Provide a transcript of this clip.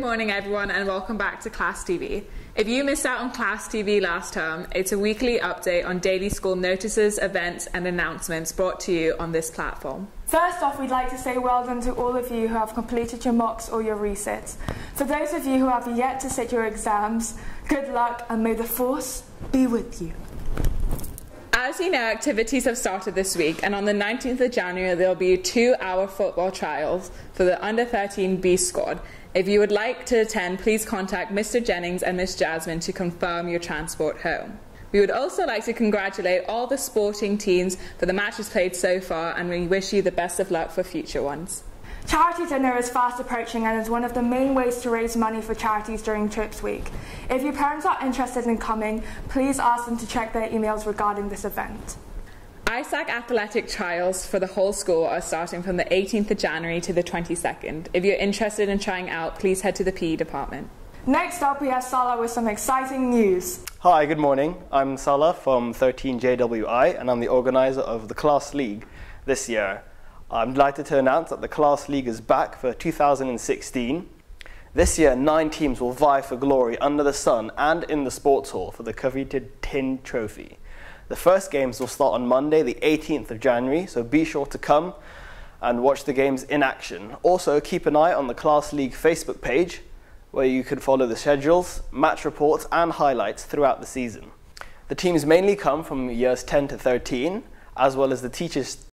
morning everyone and welcome back to Class TV. If you missed out on Class TV last term, it's a weekly update on daily school notices, events and announcements brought to you on this platform. First off, we'd like to say well done to all of you who have completed your mocks or your resits. For those of you who have yet to sit your exams, good luck and may the force be with you. As you know, activities have started this week, and on the 19th of January there will be a 2-hour football trials for the Under-13 B squad. If you would like to attend, please contact Mr. Jennings and Miss Jasmine to confirm your transport home. We would also like to congratulate all the sporting teams for the matches played so far, and we wish you the best of luck for future ones. Charity dinner is fast approaching and is one of the main ways to raise money for charities during Trips Week. If your parents are interested in coming, please ask them to check their emails regarding this event. ISAC athletic trials for the whole school are starting from the 18th of January to the 22nd. If you're interested in trying out, please head to the PE department. Next up, we have Salah with some exciting news. Hi, good morning. I'm Salah from 13JWI and I'm the organiser of the Class League this year. I'm delighted to announce that the Class League is back for 2016. This year, 9 teams will vie for glory under the sun and in the sports hall for the coveted Tin Trophy. The first games will start on Monday, the 18th of January, so be sure to come and watch the games in action. Also, keep an eye on the Class League Facebook page, where you can follow the schedules, match reports and highlights throughout the season. The teams mainly come from years 10 to 13, as well as the teachers